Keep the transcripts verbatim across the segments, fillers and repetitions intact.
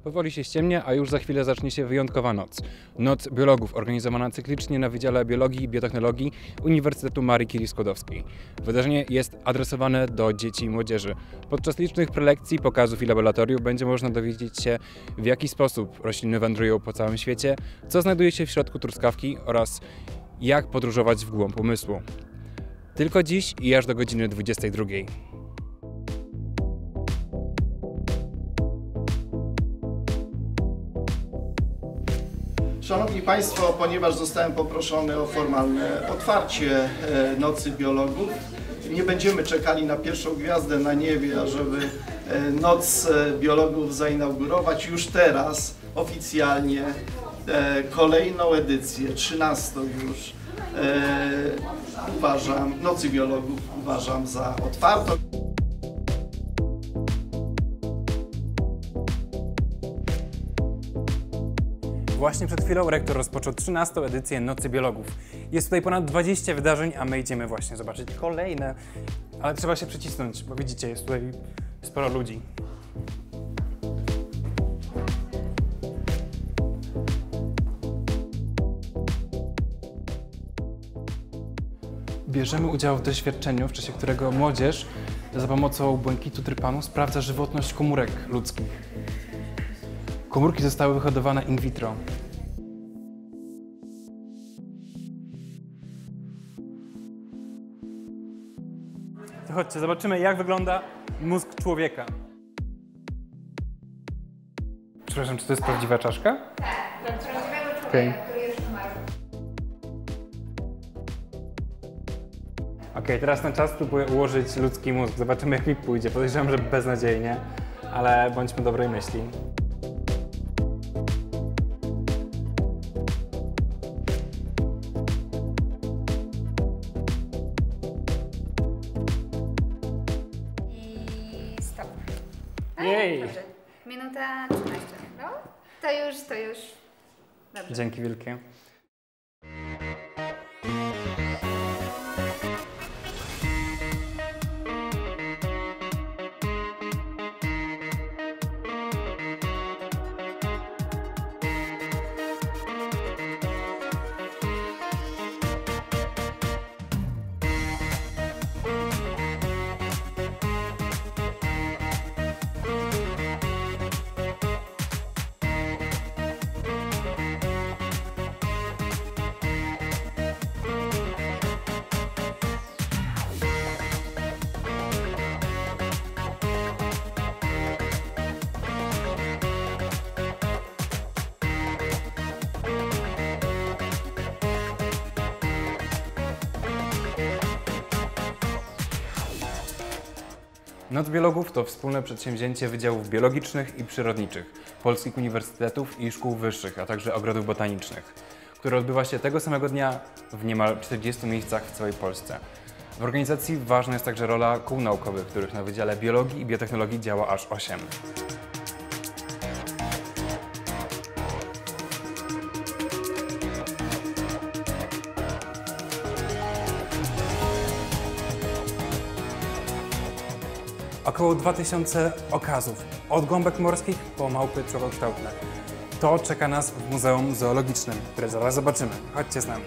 Powoli się ściemnia, a już za chwilę zacznie się wyjątkowa noc. Noc biologów, organizowana cyklicznie na Wydziale Biologii i Biotechnologii Uniwersytetu Marii Curie-Skłodowskiej. Wydarzenie jest adresowane do dzieci i młodzieży. Podczas licznych prelekcji, pokazów i laboratoriów będzie można dowiedzieć się, w jaki sposób rośliny wędrują po całym świecie, co znajduje się w środku truskawki oraz jak podróżować w głąb umysłu. Tylko dziś i aż do godziny dwudziestej drugiej. Szanowni Państwo, ponieważ zostałem poproszony o formalne otwarcie Nocy Biologów, nie będziemy czekali na pierwszą gwiazdę na niebie, ażeby Noc Biologów zainaugurować. Już teraz oficjalnie kolejną edycję, trzynastą już, uważam, Nocy Biologów uważam za otwartą. Właśnie przed chwilą rektor rozpoczął trzynastą edycję Nocy Biologów. Jest tutaj ponad dwadzieścia wydarzeń, a my idziemy właśnie zobaczyć kolejne. Ale trzeba się przycisnąć, bo widzicie, jest tutaj sporo ludzi. Bierzemy udział w doświadczeniu, w czasie którego młodzież za pomocą błękitu trypanu sprawdza żywotność komórek ludzkich. Komórki zostały wyhodowane in vitro. To chodźcie, zobaczymy, jak wygląda mózg człowieka. Przepraszam, czy to jest prawdziwa czaszka? Tak, prawdziwego człowieka, okay. który już umarł. Okej, okay, teraz na czas spróbuję ułożyć ludzki mózg. Zobaczymy, jak mi pójdzie. Podejrzewam, że beznadziejnie, ale bądźmy dobrej myśli. I stop. A, Jej! dobrze. Minuta trzynaście, no? To już, to już. Dobrze. Dzięki wielkie. Noc Biologów to wspólne przedsięwzięcie Wydziałów Biologicznych i Przyrodniczych, polskich uniwersytetów i szkół wyższych, a także ogrodów botanicznych, które odbywa się tego samego dnia w niemal czterdziestu miejscach w całej Polsce. W organizacji ważna jest także rola kół naukowych, których na Wydziale Biologii i Biotechnologii działa aż osiem. Około dwa tysiące okazów, od gąbek morskich po małpy człowiekokształtne. To czeka nas w Muzeum Zoologicznym, które zaraz zobaczymy. Chodźcie z nami.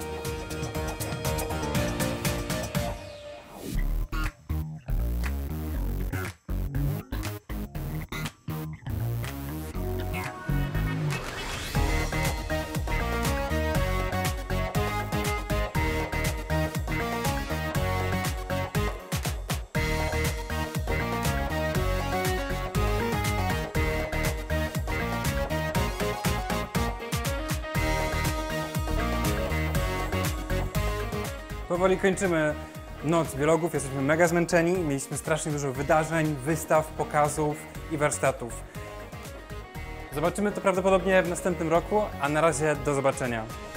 Powoli kończymy Noc Biologów, jesteśmy mega zmęczeni, mieliśmy strasznie dużo wydarzeń, wystaw, pokazów i warsztatów. Zobaczymy to prawdopodobnie w następnym roku, a na razie do zobaczenia.